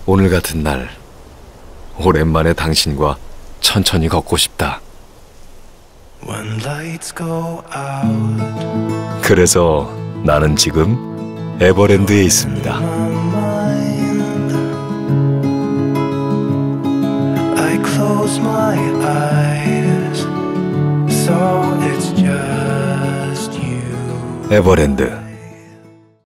오늘 같은 날 오랜만에 당신과 천천히 걷고 싶다. 그래서 나는 지금 에버랜드에 있습니다. 에버랜드